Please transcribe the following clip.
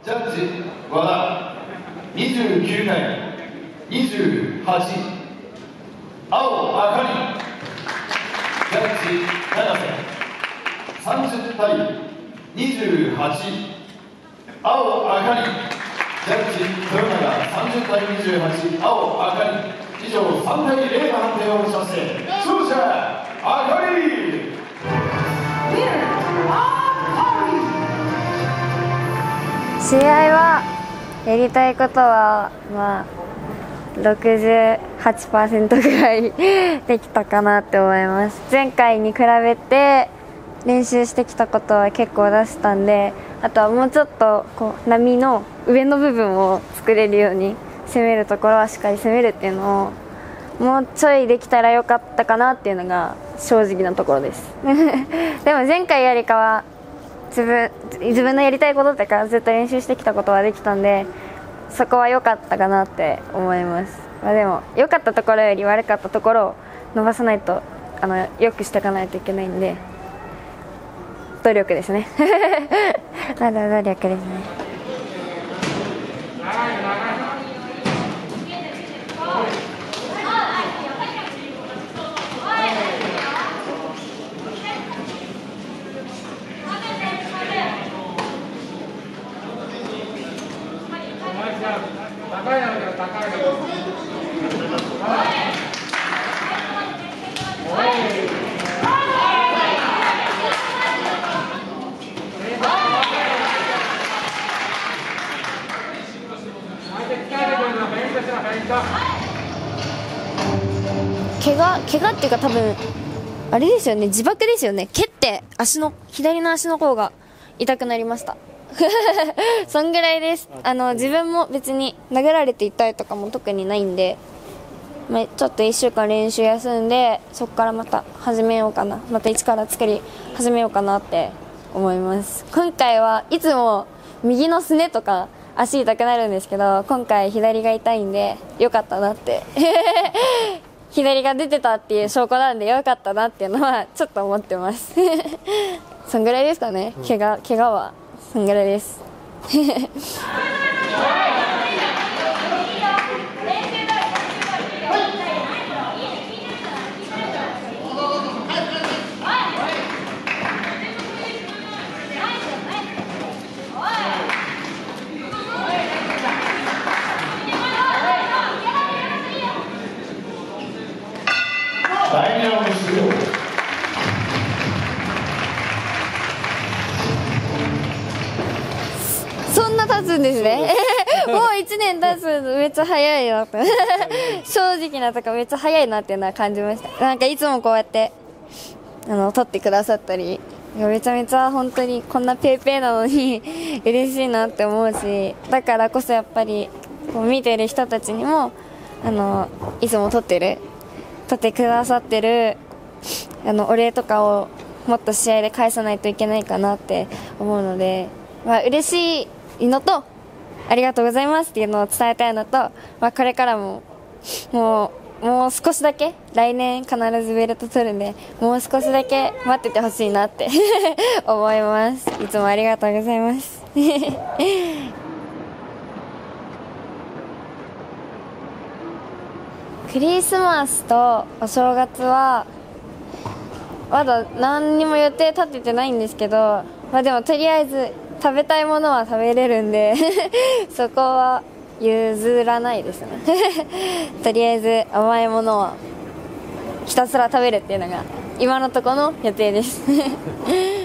ジャッジ和田29対28、青あかりジャッジ七瀬30対28、青あかりジャッジ豊永30対28、青あかり。以上3対0の判定をもちまして勝者あかり。 試合はやりたいことは68% ぐらいできたかなって思います。前回に比べて練習してきたことは結構出したんで、あとはもうちょっと波の上の部分を作れるように、攻めるところはしっかり攻めるっていうのをもうちょいできたらよかったかなっていうのが正直なところですでも前回よりかは自分のやりたいことってかずっと練習してきたことはできたんで、そこは良かったかなって思います。でも良かったところより悪かったところを伸ばさないと良くしていかないといけないんで、努力ですねまだ努力ですね。 高いのだ高いの。 怪我っていうか多分あれですよね、自爆ですよね。蹴って左の足の甲が痛くなりましたそんぐらいです。自分も別に殴られて痛いとかも特にないんで、ちょっと1週間練習休んで、そこからまた始めようかな、また一から作り始めようかなって思います。今回はいつも右のすねとか足痛くなるんですけど、今回左が痛いんでよかったなって左が出てたっていう証拠なんでよかったなっていうのはちょっと思ってますそんぐらいですかね、怪我はそんぐらいです第2ラウンド終了。 そんな経つんですねもう1年経つのめっちゃ早いなって正直なとかめっちゃ早いなっていうのは感じました。なんかいつもこうやって撮ってくださったり、めちゃめちゃ本当にこんなペーペーなのに嬉しいなって思うし、だからこそやっぱりこう見てる人たちにもいつも撮ってくださってるお礼とかをもっと試合で返さないといけないかなって思うので、嬉しいのとありがとうございますっていうのを伝えたいのと、これからももう少しだけ、来年必ずベルト取るんで、もう少しだけ待っててほしいなって思います。いつもありがとうございますクリスマスとお正月はまだ何にも予定立ててないんですけど、でもとりあえず食べたいものは食べれるんでそこは譲らないですねとりあえず甘いものはひたすら食べるっていうのが今のところの予定です